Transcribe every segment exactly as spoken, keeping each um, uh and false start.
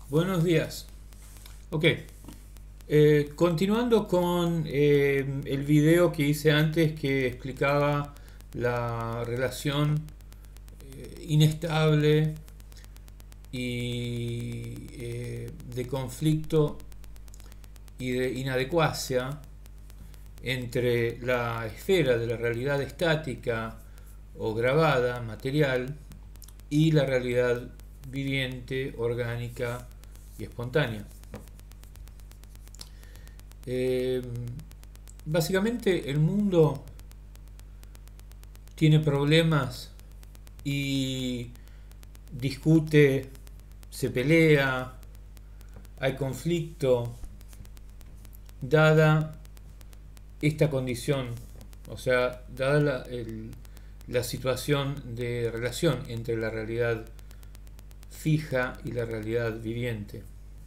Buenos días. Ok, eh, continuando con eh, el video que hice antes que explicaba la relación eh, inestable y eh, de conflicto y de inadecuacia entre la esfera de la realidad estática o grabada, material, y la realidad viviente, orgánica y espontánea. Eh, Básicamente el mundo tiene problemas y discute, se pelea, hay conflicto, dada esta condición, o sea, dada la, el, la situación de relación entre la realidad fija y la realidad viviente.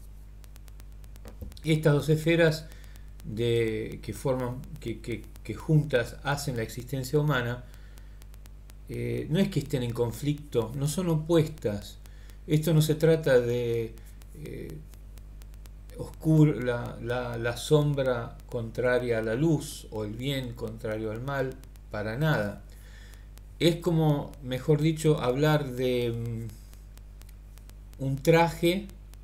Estas dos esferas de, que forman, que, que, que juntas hacen la existencia humana, eh, no es que estén en conflicto, no son opuestas. Esto no se trata de eh, oscur, la, la, la sombra contraria a la luz o el bien contrario al mal, para nada. Es como, mejor dicho, hablar de um, un traje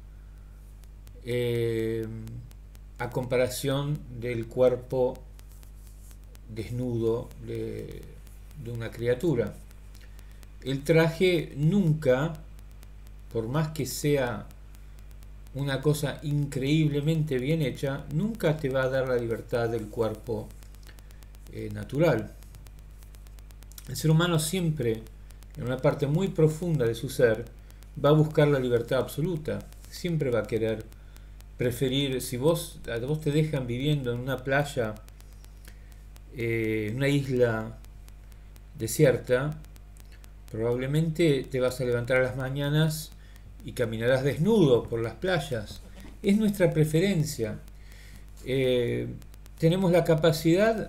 eh, a comparación del cuerpo desnudo de, de una criatura. El traje nunca, por más que sea una cosa increíblemente bien hecha, nunca te va a dar la libertad del cuerpo eh, natural. El ser humano siempre, en una parte muy profunda de su ser, va a buscar la libertad absoluta. Siempre va a querer preferir, si vos, a vos te dejan viviendo en una playa, eh, en una isla desierta, probablemente te vas a levantar a las mañanas y caminarás desnudo por las playas. Es nuestra preferencia. Eh, tenemos la capacidad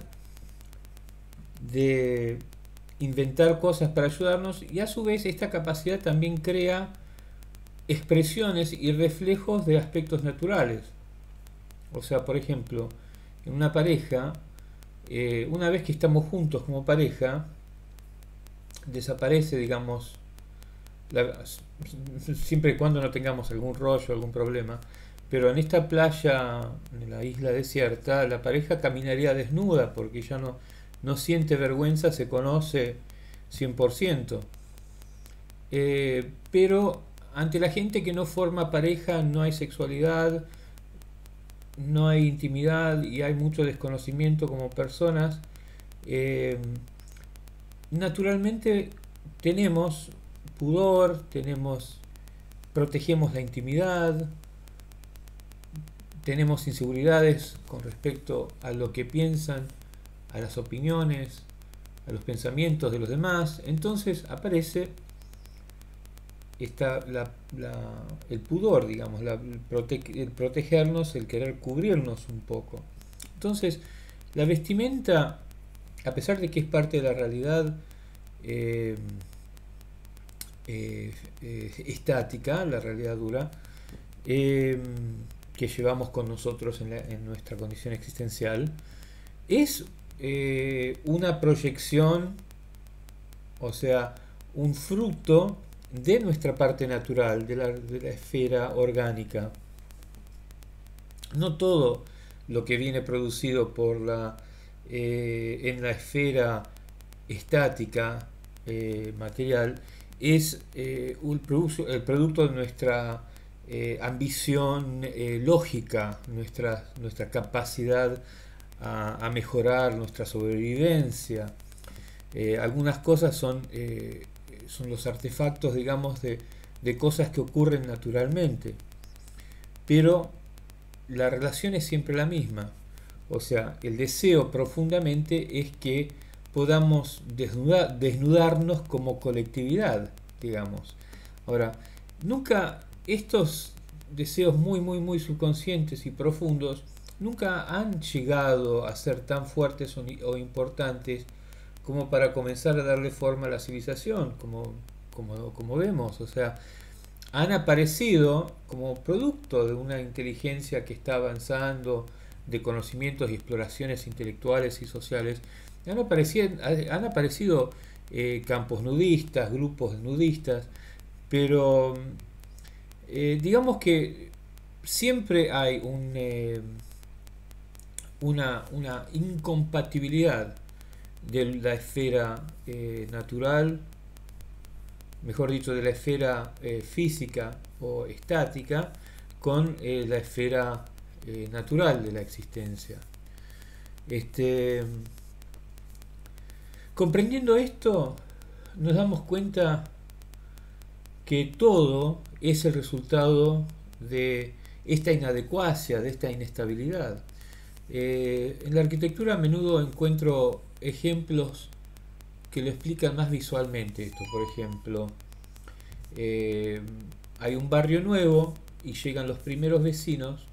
de inventar cosas para ayudarnos y a su vez esta capacidad también crea expresiones y reflejos de aspectos naturales. O sea, por ejemplo, en una pareja, eh, una vez que estamos juntos como pareja, desaparece, digamos, la, siempre y cuando no tengamos algún rollo, algún problema, pero en esta playa, en la isla desierta, la pareja caminaría desnuda porque ya no, no siente vergüenza, se conoce cien por ciento. Eh, pero ante la gente que no forma pareja no hay sexualidad, no hay intimidad y hay mucho desconocimiento como personas. Eh, naturalmente tenemos pudor, tenemos, protegemos la intimidad, tenemos inseguridades con respecto a lo que piensan, a las opiniones, a los pensamientos de los demás. Entonces aparece está la, la, el pudor, digamos, la, el, prote el protegernos, el querer cubrirnos un poco. Entonces, la vestimenta, a pesar de que es parte de la realidad eh, eh, eh, estática, la realidad dura, eh, que llevamos con nosotros en, la, en nuestra condición existencial, es eh, una proyección, o sea, un fruto de nuestra parte natural, de la, de la esfera orgánica. No todo lo que viene producido por la, eh, en la esfera estática, eh, material, es eh, un produ el producto de nuestra eh, ambición eh, lógica, nuestra, nuestra capacidad a, a mejorar nuestra sobrevivencia. Eh, algunas cosas son eh, son los artefactos, digamos, de, de cosas que ocurren naturalmente. Pero la relación es siempre la misma. O sea, el deseo profundamente es que podamos desnudar, desnudarnos como colectividad, digamos. Ahora, nunca estos deseos muy, muy, muy subconscientes y profundos nunca han llegado a ser tan fuertes o, o importantes como para comenzar a darle forma a la civilización, como, como, como vemos. O sea, han aparecido como producto de una inteligencia que está avanzando, de conocimientos y exploraciones intelectuales y sociales. Han aparecido, han aparecido eh, campos nudistas, grupos nudistas, pero eh, digamos que siempre hay un, eh, una, una incompatibilidad de la esfera eh, natural, mejor dicho, de la esfera eh, física o estática, con eh, la esfera eh, natural de la existencia. Este, comprendiendo esto, nos damos cuenta que todo es el resultado de esta inadecuacia, de esta inestabilidad. Eh, en la arquitectura a menudo encuentro ejemplos que lo explican más visualmente esto. Por ejemplo, eh, hay un barrio nuevo y llegan los primeros vecinos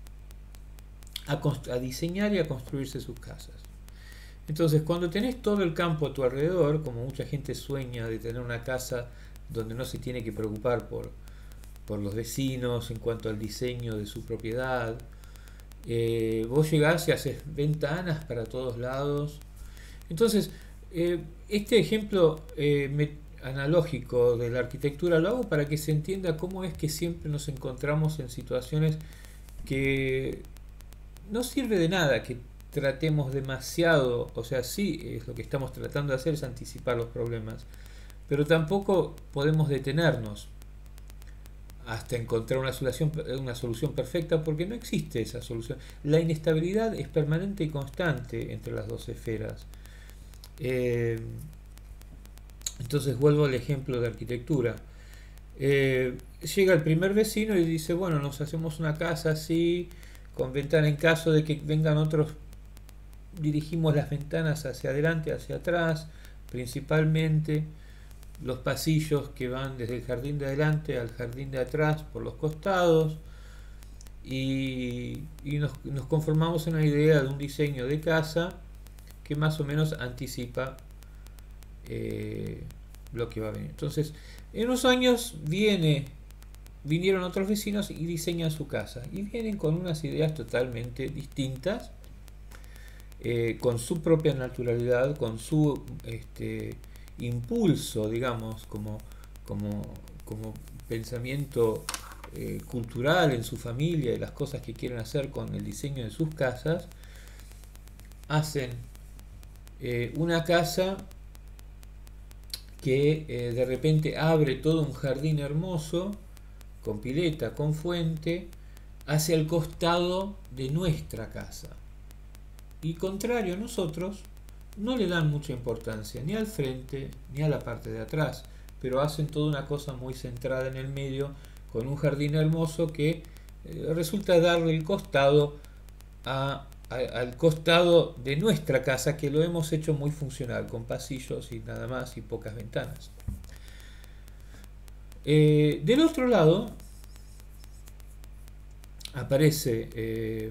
a, a diseñar y a construirse sus casas. Entonces, cuando tenés todo el campo a tu alrededor, como mucha gente sueña de tener una casa donde no se tiene que preocupar por, por los vecinos en cuanto al diseño de su propiedad, eh, vos llegás y haces ventanas para todos lados. Entonces, eh, este ejemplo eh, me, analógico de la arquitectura lo hago para que se entienda cómo es que siempre nos encontramos en situaciones que no sirve de nada que tratemos demasiado, o sea, sí, es lo que estamos tratando de hacer es anticipar los problemas, pero tampoco podemos detenernos hasta encontrar una solución, una solución perfecta, porque no existe esa solución. La inestabilidad es permanente y constante entre las dos esferas. Eh, entonces vuelvo al ejemplo de arquitectura. Eh, llega el primer vecino y dice, bueno, nos hacemos una casa así, con ventana, en caso de que vengan otros, dirigimos las ventanas hacia adelante, hacia atrás, principalmente los pasillos que van desde el jardín de adelante al jardín de atrás por los costados, y, y nos, nos conformamos en una idea de un diseño de casa que más o menos anticipa eh, lo que va a venir. Entonces, en unos años viene, vinieron otros vecinos y diseñan su casa, y vienen con unas ideas totalmente distintas, eh, con su propia naturalidad, con su este, impulso, digamos, como, como, como pensamiento eh, cultural en su familia y las cosas que quieren hacer con el diseño de sus casas. Hacen eh, una casa que eh, de repente abre todo un jardín hermoso, con pileta, con fuente, hacia el costado de nuestra casa. Y contrario a nosotros, no le dan mucha importancia ni al frente ni a la parte de atrás, pero hacen toda una cosa muy centrada en el medio, con un jardín hermoso que eh, resulta darle el costado a, a, al costado de nuestra casa, que lo hemos hecho muy funcional, con pasillos y nada más y pocas ventanas. Eh, del otro lado aparece eh,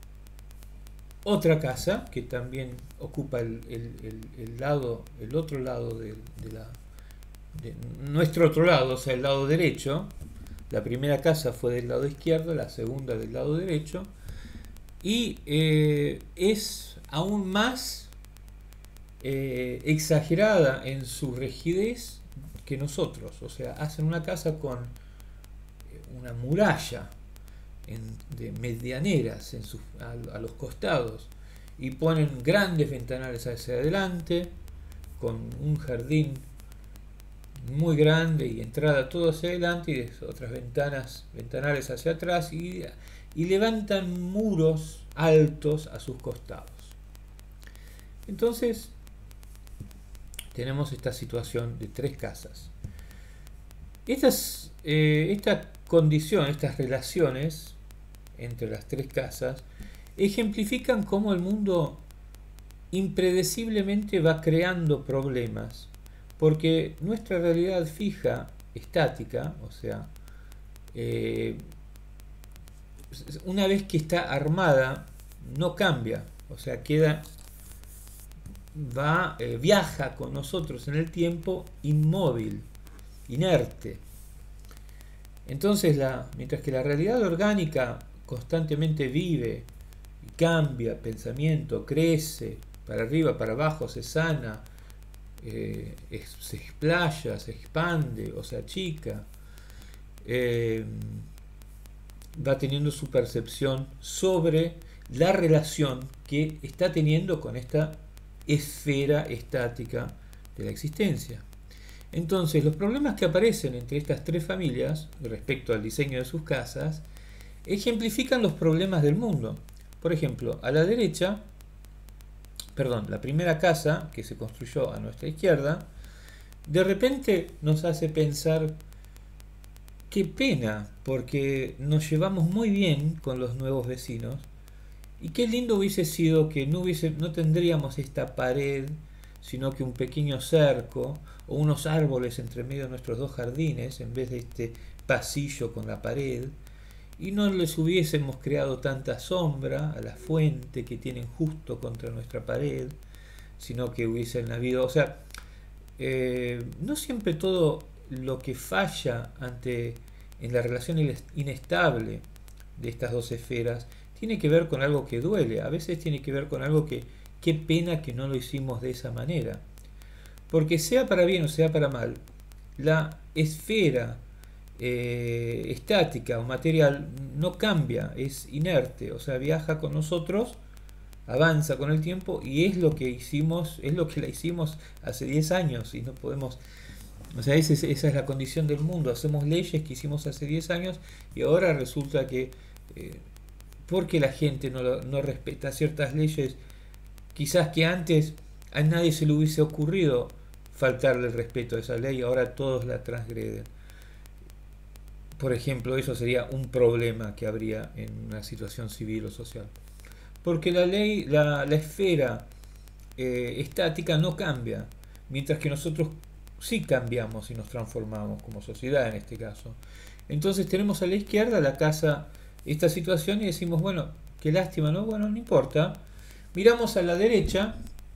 otra casa que también ocupa el, el, el, el lado, el otro lado de, de la de nuestro otro lado, o sea, el lado derecho. La primera casa fue del lado izquierdo, la segunda del lado derecho, y eh, es aún más eh, exagerada en su rigidez que nosotros. O sea, hacen una casa con una muralla en, de medianeras en sus, a, a los costados, y ponen grandes ventanales hacia adelante, con un jardín muy grande y entrada todo hacia adelante, y otras ventanas, ventanales hacia atrás, y, y levantan muros altos a sus costados. Entonces tenemos esta situación de tres casas. Estas, eh, esta condición, estas relaciones entre las tres casas ejemplifican cómo el mundo impredeciblemente va creando problemas, porque nuestra realidad fija, estática, o sea, eh, una vez que está armada, no cambia, o sea, queda, va, eh, viaja con nosotros en el tiempo inmóvil, inerte. Entonces, la, mientras que la realidad orgánica constantemente vive y cambia, pensamiento, crece, para arriba, para abajo, se sana, eh, es, se explaya, se expande o se achica, eh, va teniendo su percepción sobre la relación que está teniendo con esta esfera estática de la existencia. Entonces, los problemas que aparecen entre estas tres familias respecto al diseño de sus casas ejemplifican los problemas del mundo. Por ejemplo, a la derecha, perdón, la primera casa que se construyó a nuestra izquierda, de repente nos hace pensar qué pena, porque nos llevamos muy bien con los nuevos vecinos y qué lindo hubiese sido que no, hubiese, no tendríamos esta pared, sino que un pequeño cerco o unos árboles entre medio de nuestros dos jardines en vez de este pasillo con la pared, y no les hubiésemos creado tanta sombra a la fuente que tienen justo contra nuestra pared, sino que hubiesen habido, o sea, eh, no siempre todo lo que falla ante en la relación inestable de estas dos esferas tiene que ver con algo que duele, a veces tiene que ver con algo que qué pena que no lo hicimos de esa manera, porque sea para bien o sea para mal, la esfera eh, estática o material no cambia, es inerte, o sea, viaja con nosotros, avanza con el tiempo, y es lo que hicimos, es lo que la hicimos hace diez años y no podemos, o sea, esa es, esa es la condición del mundo, hacemos leyes que hicimos hace diez años y ahora resulta que eh, porque la gente no, no respeta ciertas leyes, quizás que antes a nadie se le hubiese ocurrido faltarle el respeto a esa ley, ahora todos la transgreden. Por ejemplo, eso sería un problema que habría en una situación civil o social. Porque la ley, la, la esfera eh, estática no cambia, mientras que nosotros sí cambiamos y nos transformamos como sociedad en este caso. Entonces tenemos a la izquierda la casa, esta situación, y decimos, bueno, qué lástima, ¿no? Bueno, no importa. Miramos a la derecha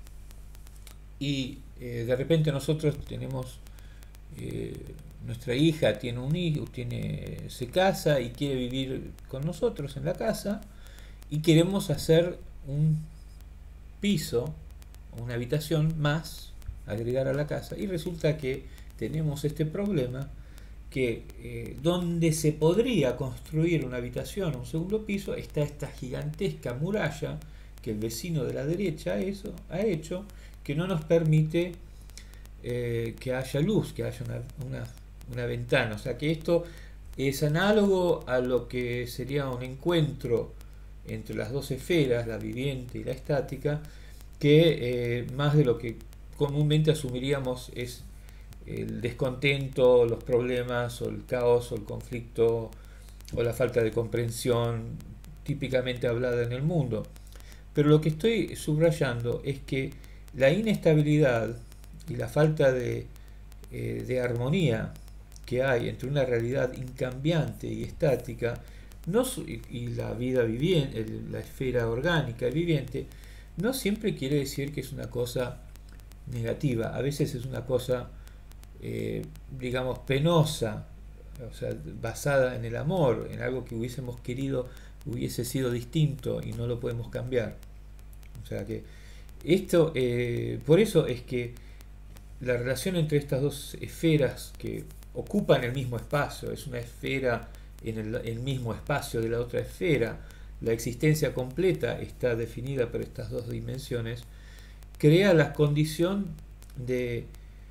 y eh, de repente nosotros tenemos, eh, nuestra hija tiene un hijo, tiene, se casa y quiere vivir con nosotros en la casa, y queremos hacer un piso, una habitación más, agregar a la casa, y resulta que tenemos este problema que eh, donde se podría construir una habitación, un segundo piso, está esta gigantesca muralla que el vecino de la derecha eso, ha hecho, que no nos permite eh, que haya luz, que haya una, una, una ventana. O sea que esto es análogo a lo que sería un encuentro entre las dos esferas, la viviente y la estática, que eh, más de lo que comúnmente asumiríamos es el descontento, los problemas, o el caos, o el conflicto, o la falta de comprensión típicamente hablada en el mundo. Pero lo que estoy subrayando es que la inestabilidad y la falta de, eh, de armonía que hay entre una realidad incambiante y estática, no, y la vida viviente, la esfera orgánica y viviente, no siempre quiere decir que es una cosa negativa. A veces es una cosa, eh, digamos, penosa, o sea, basada en el amor, en algo que hubiésemos querido hubiese sido distinto y no lo podemos cambiar. O sea que esto, eh, por eso es que la relación entre estas dos esferas que ocupan el mismo espacio, es una esfera en el, el mismo espacio de la otra esfera, la existencia completa está definida por estas dos dimensiones, crea la condición de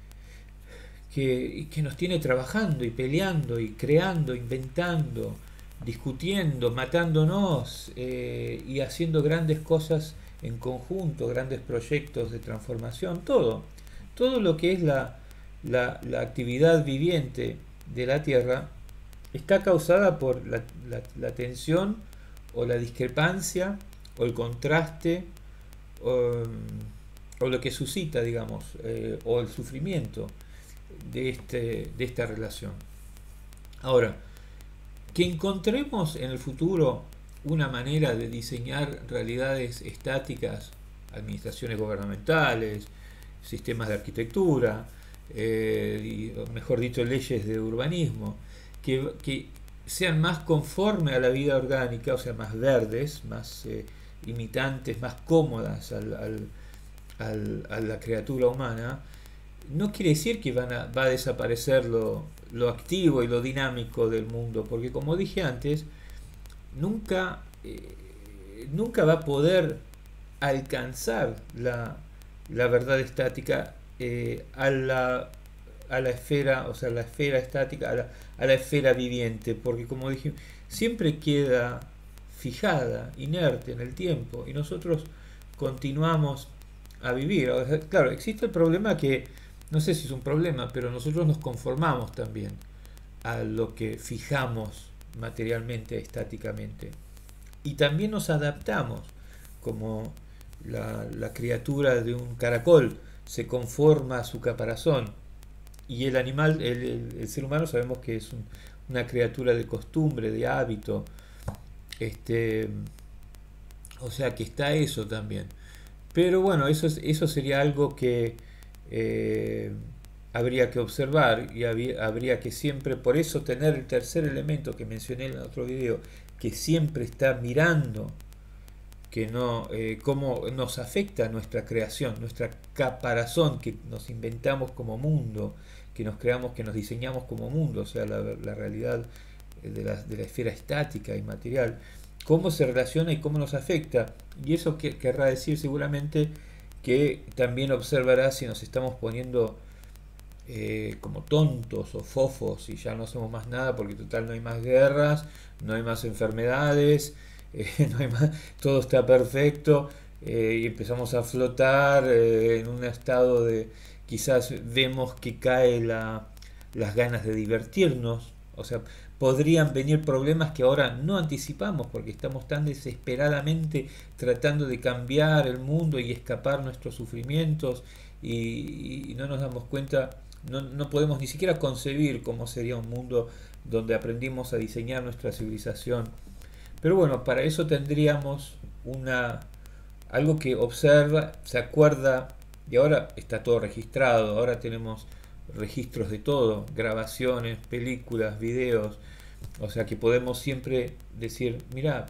que, que nos tiene trabajando y peleando y creando, inventando, discutiendo, matándonos eh, y haciendo grandes cosas en conjunto, grandes proyectos de transformación, todo, todo lo que es la, la, la actividad viviente de la Tierra está causada por la, la, la tensión o la discrepancia o el contraste o, o lo que suscita, digamos, eh, o el sufrimiento de, este, de esta relación. Ahora, que encontremos en el futuro una manera de diseñar realidades estáticas, administraciones gubernamentales, sistemas de arquitectura, eh, y, mejor dicho, leyes de urbanismo, que, que sean más conforme a la vida orgánica, o sea, más verdes, más eh, imitantes, más cómodas al, al, al, a la criatura humana, no quiere decir que van a, va a desaparecer lo, lo activo y lo dinámico del mundo, porque como dije antes, nunca, eh, nunca va a poder alcanzar la, la verdad estática eh, a la a la esfera, o sea, la esfera estática, a la, a la esfera viviente, porque como dije, siempre queda fijada, inerte en el tiempo, y nosotros continuamos a vivir. O sea, claro, existe el problema que, no sé si es un problema, pero nosotros nos conformamos también a lo que fijamos materialmente, estáticamente. Y también nos adaptamos, como la, la criatura de un caracol se conforma a su caparazón. Y el animal, el, el- el ser humano sabemos que es un- una criatura de costumbre, de hábito, este, o sea que está eso también. Pero bueno, eso, es- eso sería algo que eh, habría que observar y había- habría que siempre, por eso tener el tercer elemento que mencioné en el otro video, que siempre está mirando que no, eh, cómo nos afecta nuestra creación, nuestra caparazón que nos inventamos como mundo, que nos creamos, que nos diseñamos como mundo, o sea, la, la realidad de la, de la esfera estática y material, cómo se relaciona y cómo nos afecta. Y eso que, querrá decir seguramente que también observará si nos estamos poniendo eh, como tontos o fofos y ya no hacemos más nada porque total no hay más guerras, no hay más enfermedades, eh, no hay más, todo está perfecto eh, y empezamos a flotar eh, en un estado de quizás vemos que cae la, las ganas de divertirnos, o sea, podrían venir problemas que ahora no anticipamos porque estamos tan desesperadamente tratando de cambiar el mundo y escapar nuestros sufrimientos y, y no nos damos cuenta, no, no podemos ni siquiera concebir cómo sería un mundo donde aprendimos a diseñar nuestra civilización. Pero bueno, para eso tendríamos una algo que observa, se acuerda, y ahora está todo registrado, ahora tenemos registros de todo, grabaciones, películas, videos, o sea que podemos siempre decir, mira,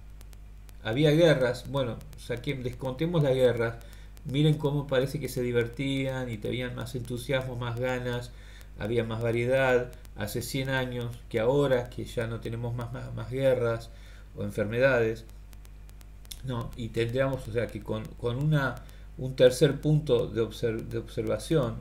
había guerras, bueno, saqué, descontemos las guerras, miren cómo parece que se divertían y tenían más entusiasmo, más ganas, había más variedad hace cien años que ahora, que ya no tenemos más, más, más guerras o enfermedades. No, y tendríamos, o sea, que con, con una, un tercer punto de, observ de observación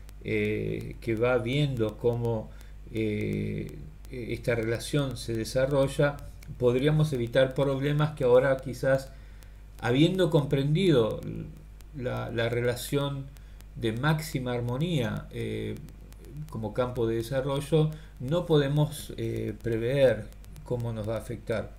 eh, que va viendo cómo eh, esta relación se desarrolla, podríamos evitar problemas que ahora quizás, habiendo comprendido la, la relación de máxima armonía eh, como campo de desarrollo, no podemos eh, prever cómo nos va a afectar.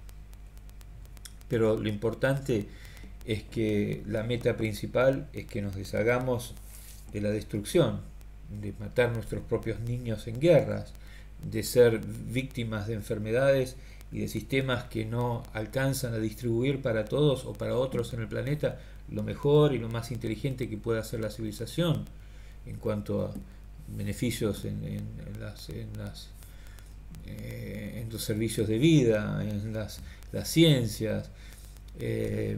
Pero lo importante es que la meta principal es que nos deshagamos de la destrucción, de matar nuestros propios niños en guerras, de ser víctimas de enfermedades y de sistemas que no alcanzan a distribuir para todos o para otros en el planeta lo mejor y lo más inteligente que pueda hacer la civilización en cuanto a beneficios en, en, en las, en, las eh, en los servicios de vida, en las, las ciencias, eh,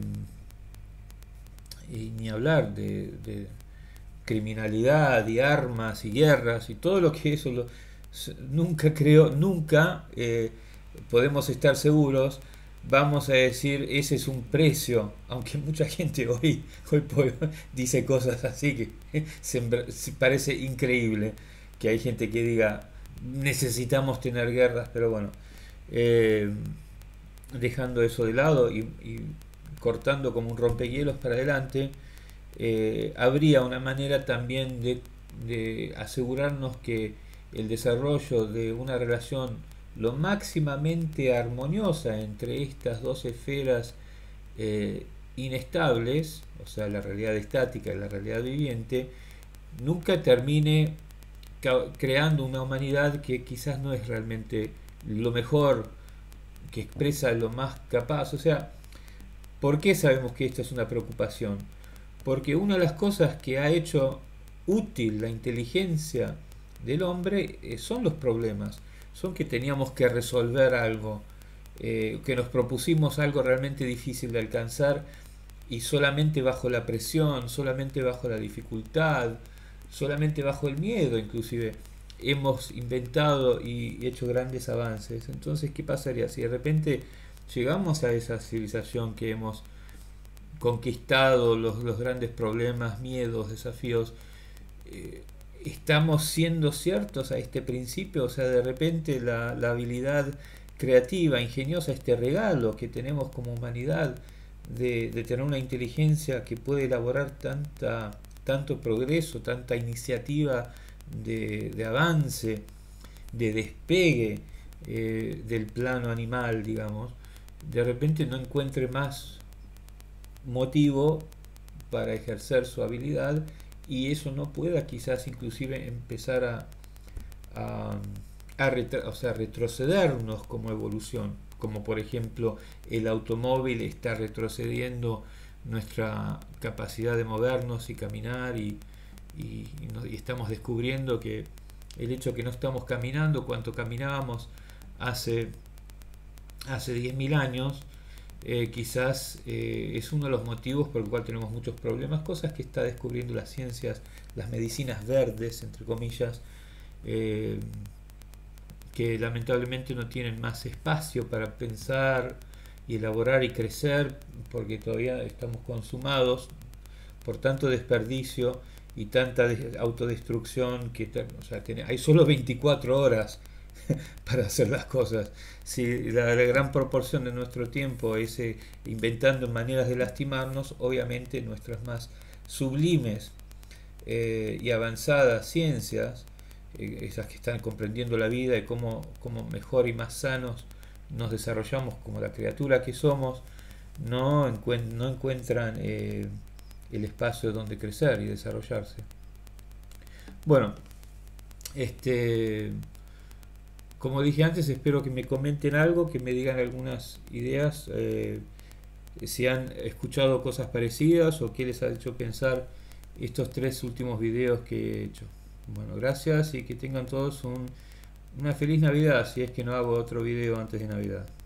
y ni hablar de, de, criminalidad y armas y guerras y todo lo que eso lo, nunca creo, nunca eh, podemos estar seguros, vamos a decir ese es un precio, aunque mucha gente hoy, hoy dice cosas así que se, se parece increíble que hay gente que diga necesitamos tener guerras, pero bueno, eh, dejando eso de lado y, y cortando como un rompehielos para adelante, eh, habría una manera también de, de asegurarnos que el desarrollo de una relación lo máximamente armoniosa entre estas dos esferas eh, inestables, o sea, la realidad estática y la realidad viviente, nunca termine creando una humanidad que quizás no es realmente lo mejor, que expresa lo más capaz. O sea, ¿por qué sabemos que esto es una preocupación? Porque una de las cosas que ha hecho útil la inteligencia del hombre eh, son los problemas. son que teníamos que resolver algo, eh, que nos propusimos algo realmente difícil de alcanzar y solamente bajo la presión, solamente bajo la dificultad, solamente bajo el miedo inclusive, hemos inventado y hecho grandes avances. Entonces, ¿qué pasaría si de repente llegamos a esa civilización que hemos conquistado los, los grandes problemas, miedos, desafíos? Eh, ¿Estamos siendo ciertos a este principio? O sea, de repente la, la habilidad creativa, ingeniosa, este regalo que tenemos como humanidad de, de tener una inteligencia que puede elaborar tanta, tanto progreso, tanta iniciativa de, de avance, de despegue eh, del plano animal, digamos, de repente no encuentre más motivo para ejercer su habilidad y eso no pueda quizás inclusive empezar a, a, a retra o sea, retrocedernos como evolución, como por ejemplo el automóvil está retrocediendo nuestra capacidad de movernos y caminar y, y, y, no, y estamos descubriendo que el hecho que no estamos caminando cuanto caminábamos hace, hace diez mil años eh, quizás eh, es uno de los motivos por el cual tenemos muchos problemas, cosas que está descubriendo las ciencias, las medicinas verdes, entre comillas, eh, que lamentablemente no tienen más espacio para pensar y elaborar y crecer porque todavía estamos consumados por tanto desperdicio y tanta autodestrucción que o sea, tiene, hay solo veinticuatro horas para hacer las cosas. Si la, la gran proporción de nuestro tiempo es eh, inventando maneras de lastimarnos, obviamente nuestras más sublimes eh, y avanzadas ciencias, eh, esas que están comprendiendo la vida y cómo, cómo mejor y más sanos nos desarrollamos como la criatura que somos, no, encuent no encuentran eh, el espacio donde crecer y desarrollarse. Bueno, este, como dije antes, espero que me comenten algo, que me digan algunas ideas, eh, si han escuchado cosas parecidas o qué les ha hecho pensar estos tres últimos videos que he hecho. Bueno, gracias y que tengan todos un, una feliz Navidad, si es que no hago otro video antes de Navidad.